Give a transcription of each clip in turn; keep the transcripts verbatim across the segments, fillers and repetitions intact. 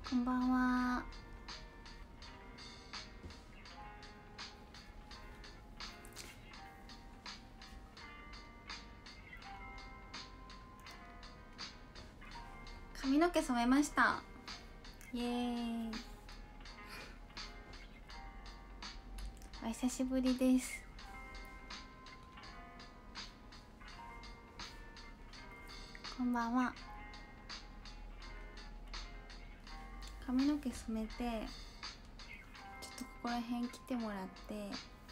こんばんは。髪の毛染めました。イエーイ。お久しぶりです。こんばんは。髪の毛染めてちょっとここら辺来てもらって、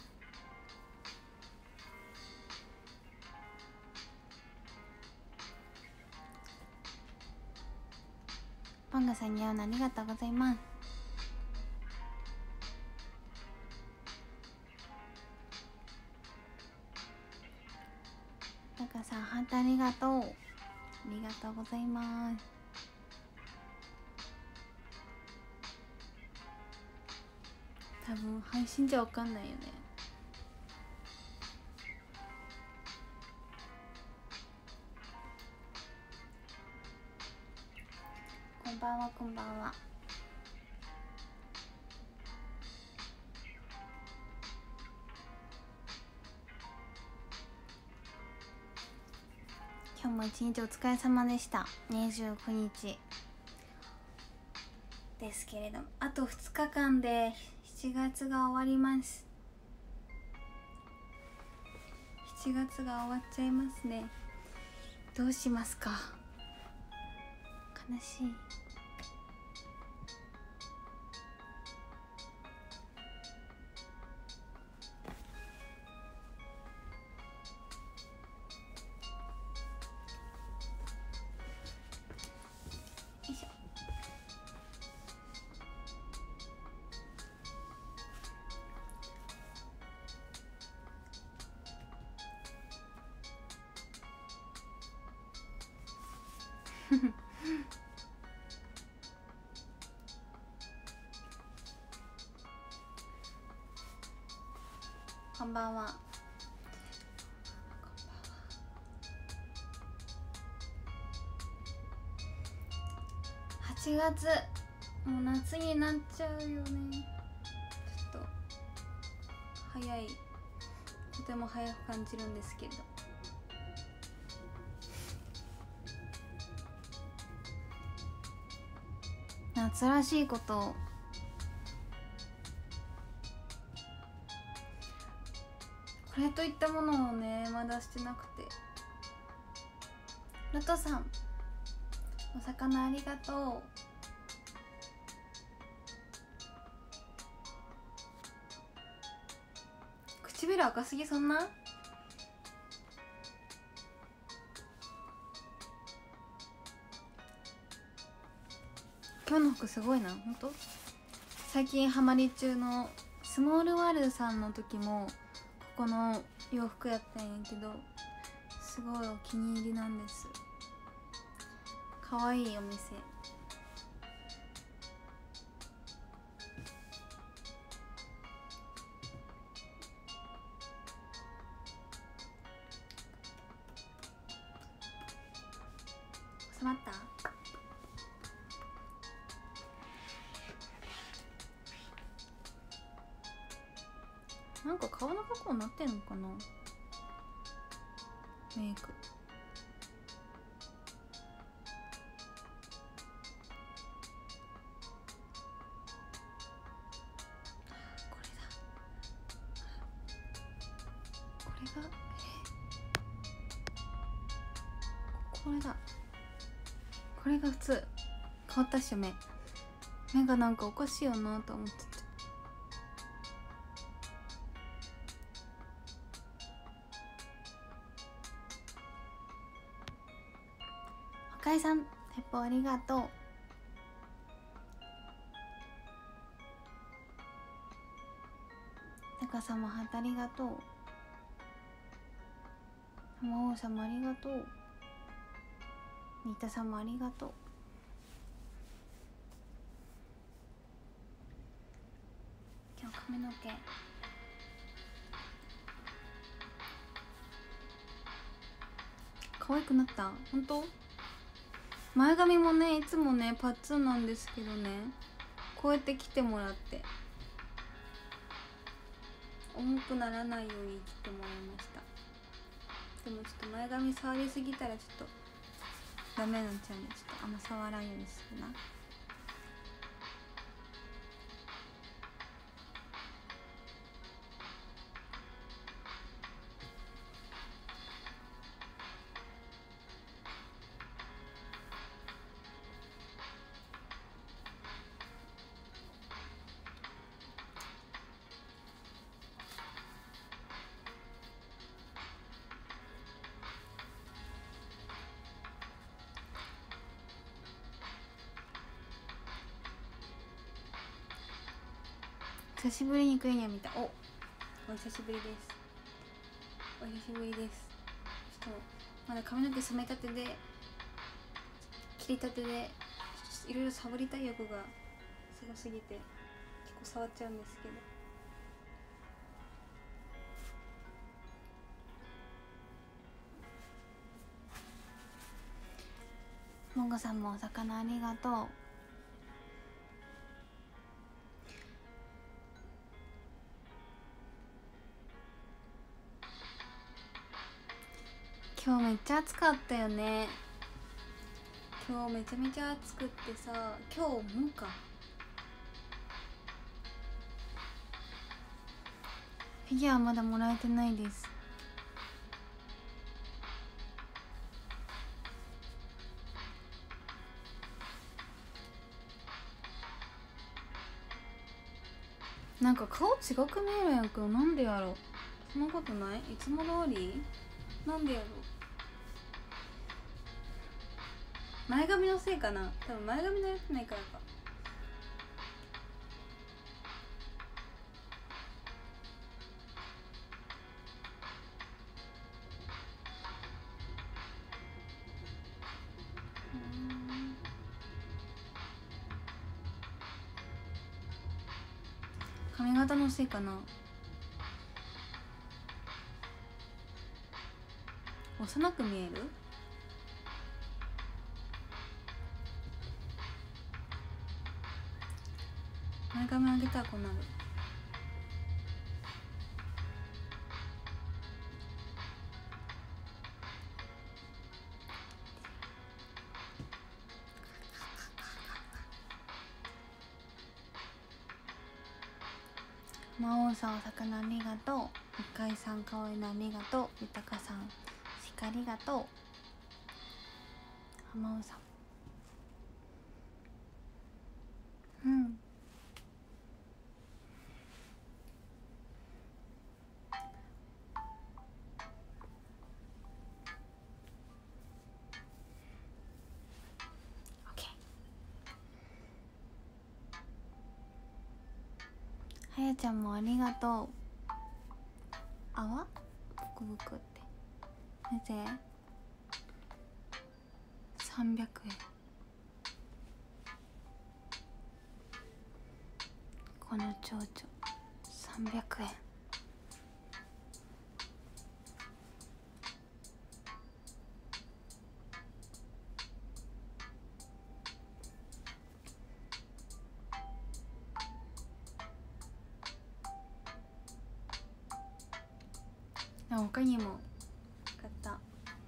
パンガさんに会うのありがとうございます。タカさんハートありがとう。ありがとうございます。多分配信じゃわかんないよね。こんばんは、こんばんは。今日も一日お疲れ様でした。にじゅうくにちですけれども、あとふつかかんでしちがつが終わります。しちがつが終わっちゃいますね。どうしますか。悲しい。よいしょ。こんばんは。はちがつ、もう夏になっちゃうよね。ちょっと早い、とても早く感じるんですけれど、夏らしいことをこれといったものをねまだしてなくて。ルトさんお魚ありがとう。唇赤すぎそんな。今日の服すごいな。ほんと最近ハマり中のスモールワールドさんの時もここの洋服やったんやけど、すごいお気に入りなんです。かわいいお店。収まった？なんか顔の加工になってんのかな、メイク。これだ、これがこれだ、これが普通。変わったっしょ、目目がなんかおかしいよなと思ってて。赤井さん鉄砲ありがとう。タカさんもハートありがとう。魔王さんもありがとう。新田さんもありがとう。今日髪の毛可愛くなった？本当？ 前髪もねいつもねパッツンなんですけどね、こうやって切ってもらって重くならないように切ってもらいました。でもちょっと前髪触りすぎたらちょっとダメになっちゃうんで、ちょっとあんま触らんようにするな。久しぶりにクイニャ見た。お、お久しぶりです。お久しぶりです。ちょっとまだ髪の毛染めたてで切りたてでいろいろ触りたい欲がすごすぎて結構触っちゃうんですけど。モンゴさんもお魚ありがとう。今日めっちゃ暑かったよね。今日めちゃめちゃ暑くってさ、今日もかフィギュアまだもらえてないです。なんか顔違く見えるやんく。なんでやろ。そんなことない？いつも通り？なんでやろ。前髪のせいかな。多分前髪慣れてないからか。髪型のせいかな。幼く見える？前髪上げたらこうなる。魔王さんお魚ありがとう。向井さんかわいいのありがとう。豊さんしかありがとう。浜尾さん、うん。はやちゃんもありがとう。泡ブクブクってなぜさんびゃくえん。この蝶々さんびゃくえん。他にも買った。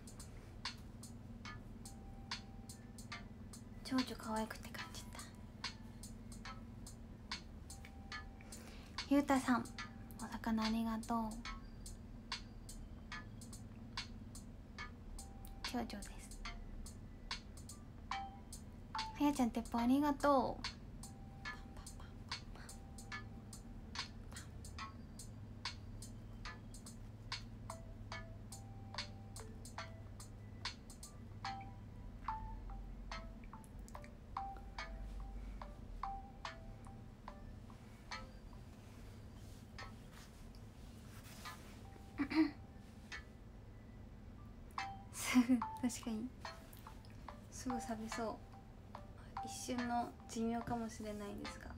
蝶々可愛くて買っちゃった。ゆうたさんお魚ありがとう。蝶々です。はやちゃん鉄砲ありがとう。確かにすぐ錆びそう。一瞬の寿命かもしれないですが、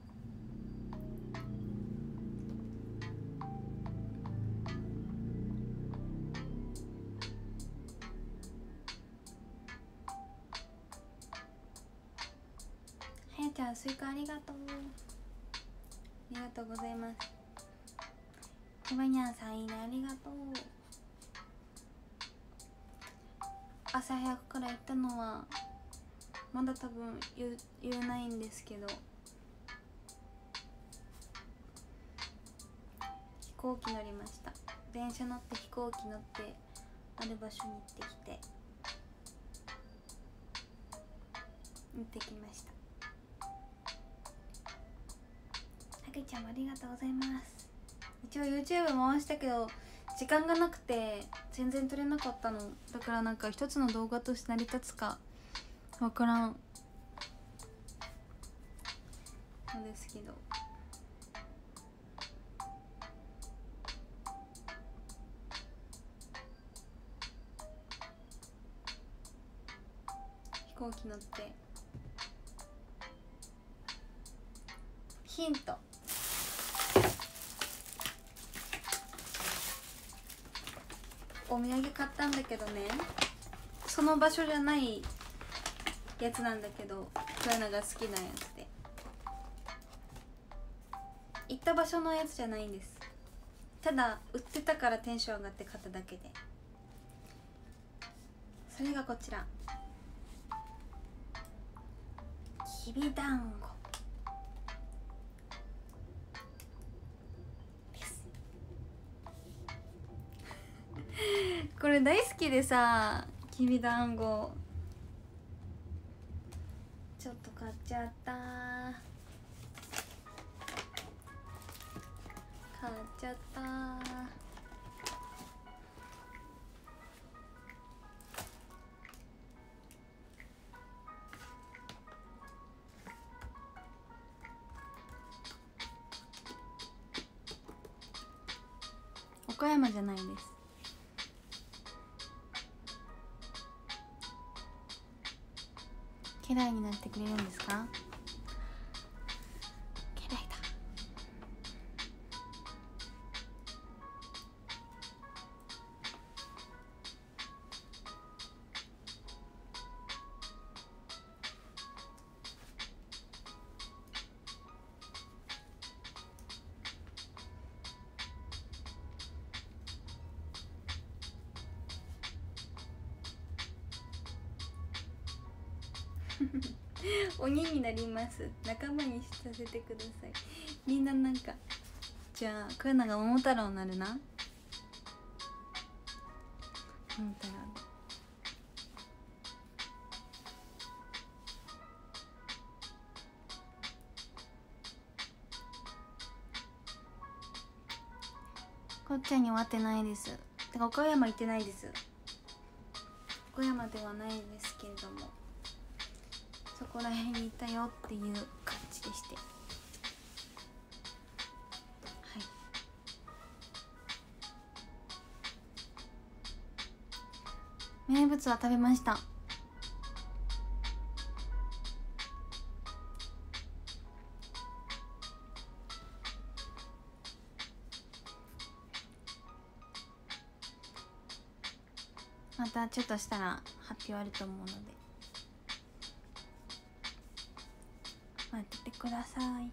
ちゃんスイカありがとう、ありがとうございます。ひまにゃんさんいいねありがとう。朝早くから行ったのはまだ多分言言えないんですけど、飛行機乗りました。電車乗って飛行機乗ってある場所に行ってきて行ってきました。たけちゃんもありがとうございます。一応 YouTube 回したけど時間がなくて全然撮れなかったのだから、なんか一つの動画として成り立つかわからんのですけど、飛行機乗ってヒント、お土産買ったんだけどね、その場所じゃないやつなんだけど、そういうのが好きなやつで、行った場所のやつじゃないんです。ただ売ってたからテンション上がって買っただけで、それがこちらきびだんごです。これ大好きでさ、きびだんごちょっと買っちゃった、買っちゃった。岡山じゃないです。家来になってくれるんですか？家来だ。鬼になります、仲間にさせてください。みんななんか、じゃあこういうのが桃太郎になるな。桃太郎こっちゃんには会ってないです。てか岡山行ってないです。岡山ではないですけれども、そこら辺にいたよっていう感じでして、はい、名物は食べました。またちょっとしたら発表あると思うので待っててください。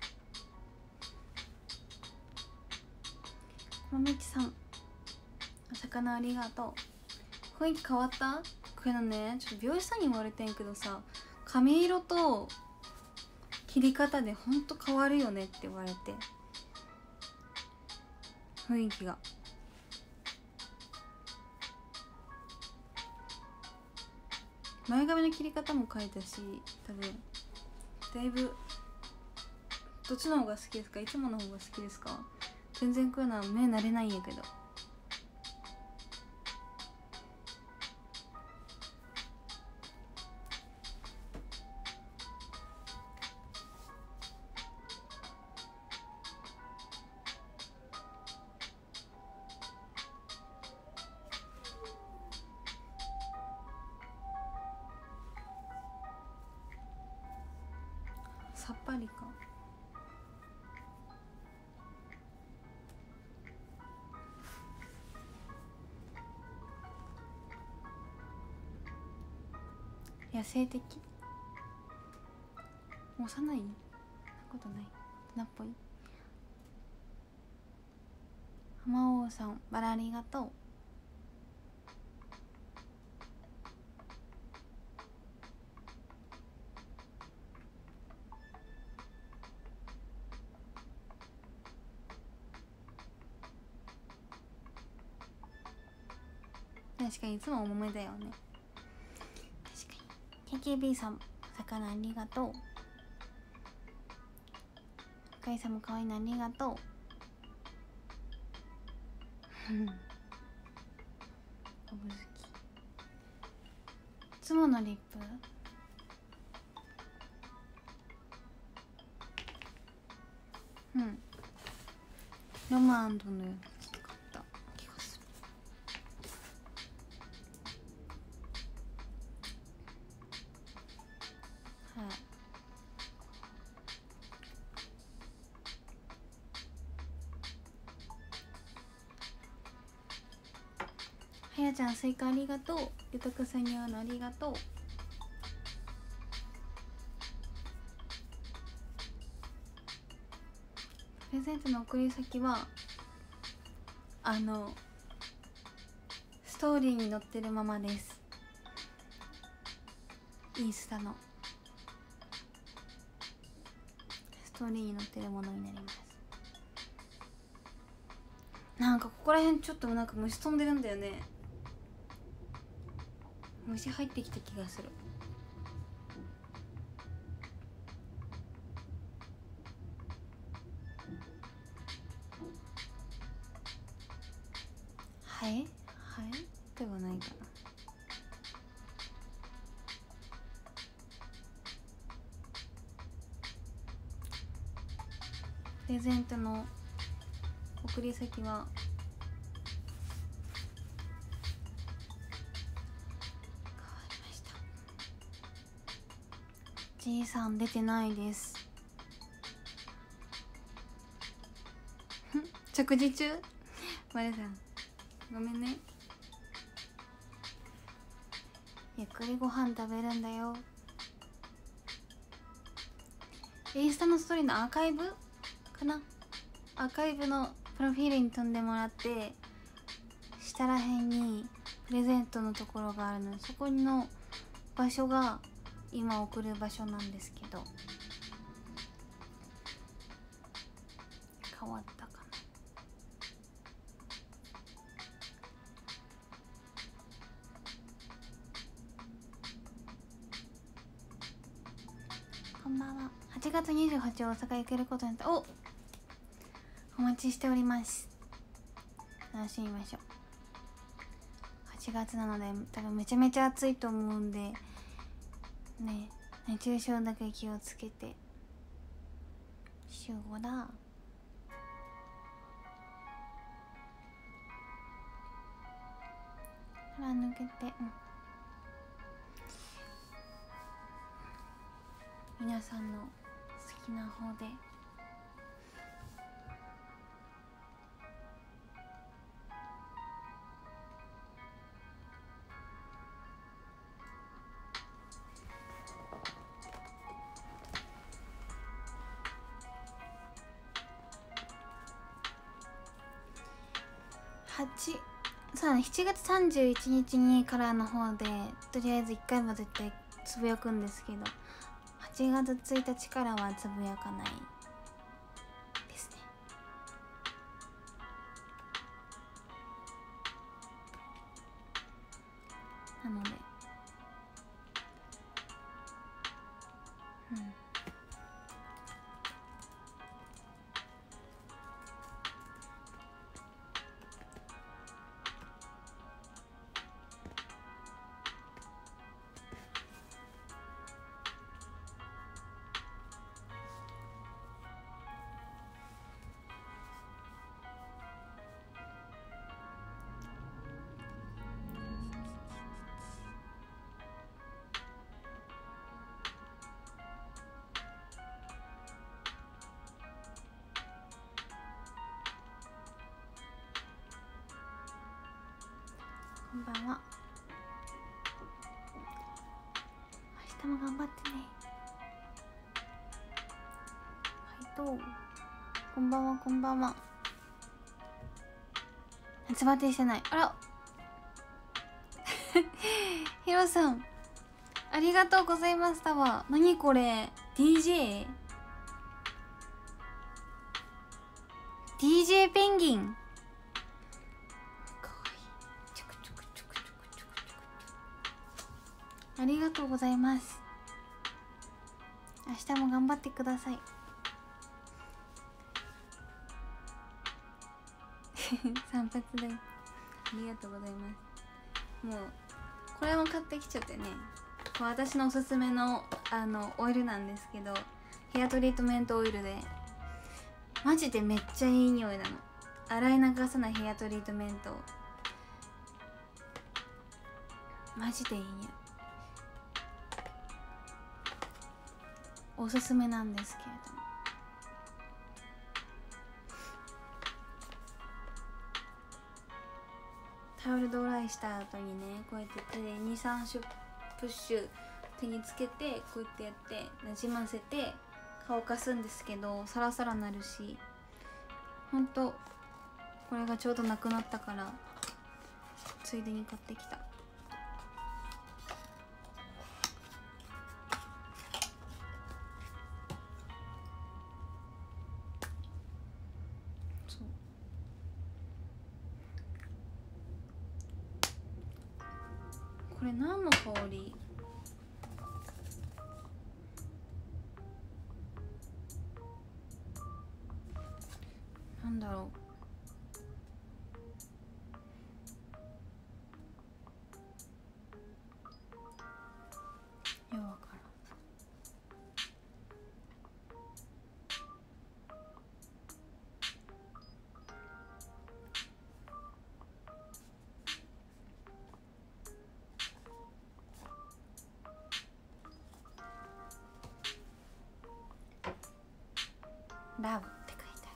まめちさん、お魚ありがとう。雰囲気変わった？これのね、ちょっと美容師さんに言われてんけどさ、髪色と切り方でほんと変わるよねって言われて、雰囲気が前髪の切り方も変えたし、多分だいぶ。どっちの方が好きですか？いつもの方が好きですか？全然こういうのは目慣れないんやけど。さっぱりか。野生的。 幼い？そんなことない。大人っぽい。浜王さんバラありがとう。確かにいつも重めだよね。確かに。 ケーケービー さん魚ありがとう。深井さんも可愛いのありがとう。おぶずき。いつものリップうんロマンドのやつ買った気がする。はいはやちゃんスイカありがとう。ゆとくさんに会うのありがとう。プレゼントの送り先はあのストーリーに載ってるままです。インスタのストーリーに載ってるものになります。なんかここら辺ちょっとなんか虫飛んでるんだよね。虫入ってきた気がする。ハエ？ハエではないかな。プレゼントの送り先はじいさん出てないです。食事中？マリさんごめんね。ゆっくりご飯食べるんだよ。インスタのストーリーのアーカイブかな。アーカイブのプロフィールに飛んでもらって下らへんにプレゼントのところがあるので、そこの場所が今送る場所なんですけど、変わったかな。こんばんは。はちがつにじゅうはち大阪行けることになった。おお待ちしております。楽しみましょう。はちがつなので多分めちゃめちゃ暑いと思うんでね、熱中症だけ気をつけて。集合だ。腹抜けて、うん、皆さんの好きな方で。はちそうだね、しちがつさんじゅういちにちにからの方でとりあえずいっかいも絶対つぶやくんですけど、はちがつついたちからはつぶやかないですね。なのでうんこんばんは。明日も頑張ってね。 とう。こんばんはこんばんは。夏バテしてない。あらヒロさんありがとうございましたわ。何これ ディージェー？ ディージェー ペンギンかわいい。ちょくちょくちょくちょくちょくちょく。ありがとうございます。明日も頑張ってください散髪でありがとうございます。もうこれも買ってきちゃってね、私のおすすめのあのオイルなんですけど、ヘアトリートメントオイルでマジでめっちゃいい匂いなの。洗い流さないヘアトリートメント、マジでいい匂い。おすすめなんですけれども、タオルドライした後にね、こうやって手でにさんプッシュ手につけてこうやってやってなじませて乾かすんですけど、サラサラなるし、ほんとこれがちょうどなくなったからついでに買ってきた。そう、これ何の香り？なんだろう、ようわからん。ラブって書いて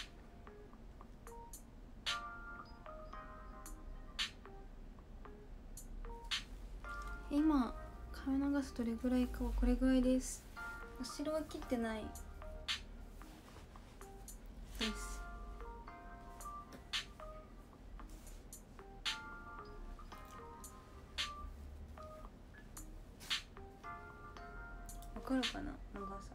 ある。今髪流すどれぐらいかはこれぐらいです。後ろは切ってないです。わかるかな、長さ。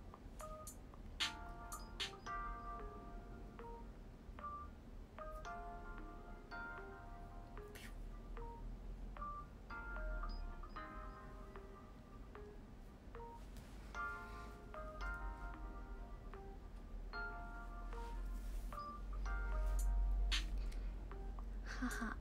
母、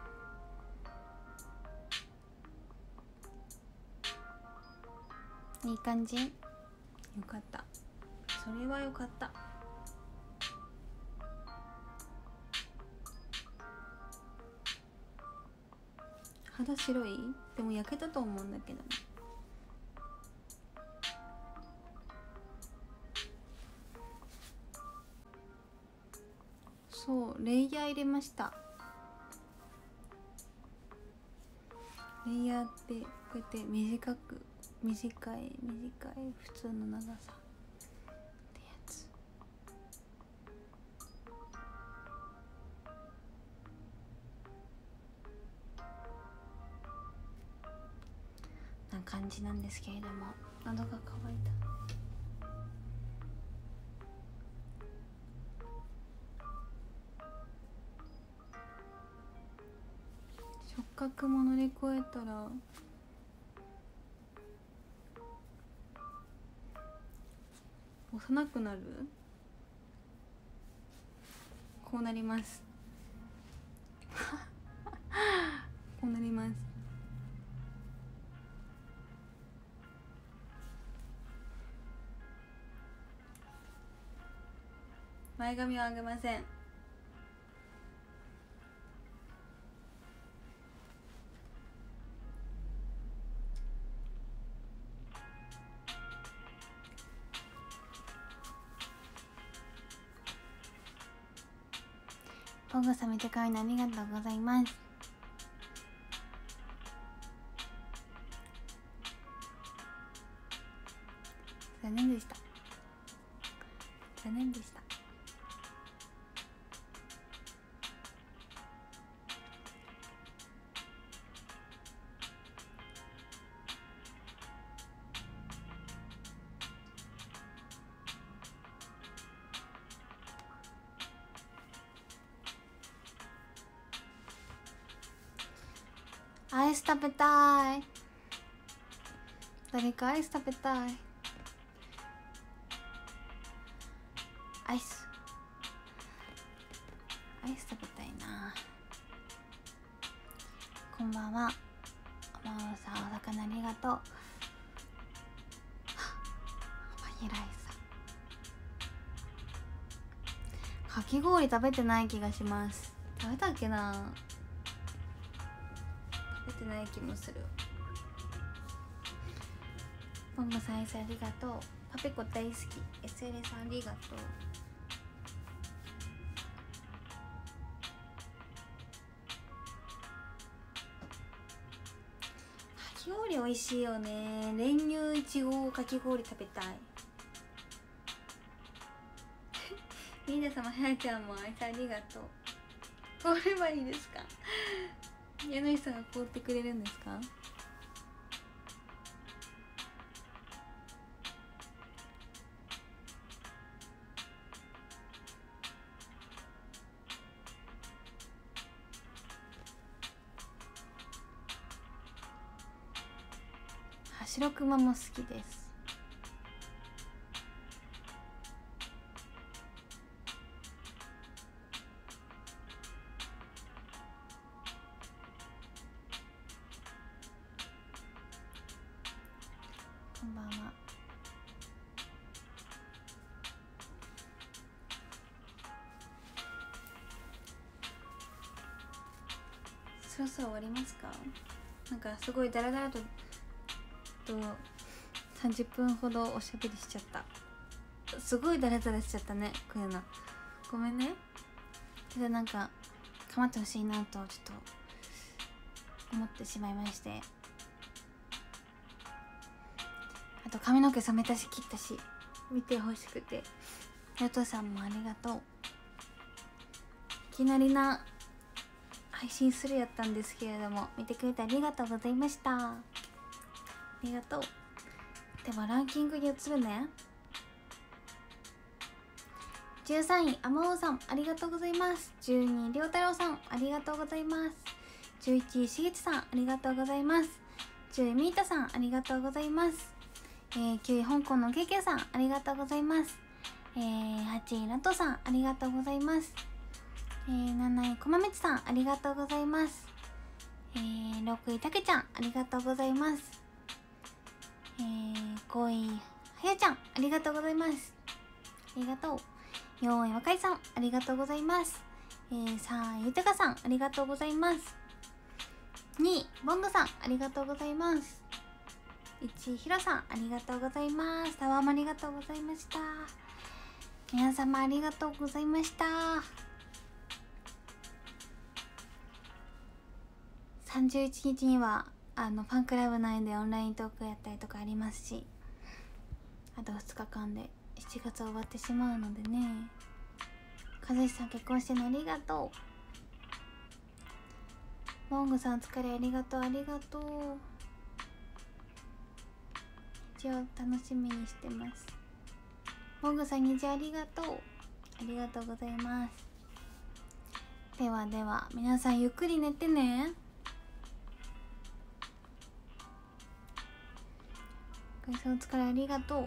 いい感じ。よかった、それはよかった。肌白い？でも焼けたと思うんだけどね。そう、レイヤー入れました。レイヤーってこうやって短く短い短い普通の長さってやつ。な感じなんですけれども、喉が渇いた。触覚も乗り越えたら幼くなる？こうなりますこうなります。前髪は上げません。ポンゴさんめっちゃ可愛いのありがとうございます。残念でした。 残念でした。アイス食べたい。誰かアイス食べたい。アイスアイス食べたいな。こんばんは。おまおさん、お魚ありがとう。はっ、バニラアイス。かき氷食べてない気がします。食べたっけな。食べてない気もする。ボンボさん、アイスありがとう。パペコ大好き。 エスエル さんありがとう。かき氷美味しいよね。練乳いちごかき氷食べたい。皆様、はやちゃんもアイスありがとう。凍ればいいですか。柳さんが凍ってくれるんですか。白熊も好きです。こんばんは。そろそろ終わりますか。なんかすごいダラダラととさんじゅっぷんほどおしゃべりしちゃった。すごいダラダラしちゃったね。こういうのごめんね。けどなんか構ってほしいなとちょっと思ってしまいまして、あと髪の毛染めたし切ったし見てほしくて、ヨトさんもありがとう。いきなりな配信するやったんですけれども、見てくれてありがとうございました。ありがとう。ではランキングに移るね。じゅうさんい、あまおうさんありがとうございます。じゅうにい、りょうたろうさんありがとうございます。じゅういちい、しげちさんありがとうございます。じゅうい、みーたさんありがとうございます。えー、きゅうい、香港のけいけいさんありがとうございます。えー、はちい、ラトさんありがとうございます。えー、なない、こまめちさんありがとうございます。えー、ろくい、たけちゃんありがとうございます。えー、ごい、はやちゃんありがとうございます。ありがとう。よんい、わかいさんありがとうございます。えー、さんい、ゆたかさんありがとうございます。にい、ボンゴさんありがとうございます。いちい、ひろさんありがとうございます。タワーもありがとうございました。皆様ありがとうございました。さんじゅういちにちにはあのファンクラブ内でオンライントークやったりとかありますし、あとふつかかんでしちがつ終わってしまうのでね。かずしさん結婚してのありがとう。モングさんお疲れありがとう。ありがとう。一応楽しみにしてます。モングさん虹ありがとう。ありがとうございます。ではでは皆さんゆっくり寝てね。お疲れありがとう。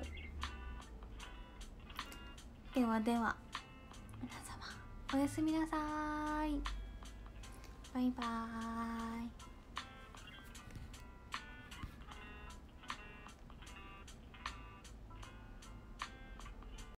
ではでは皆様おやすみなさーい。バイバーイ。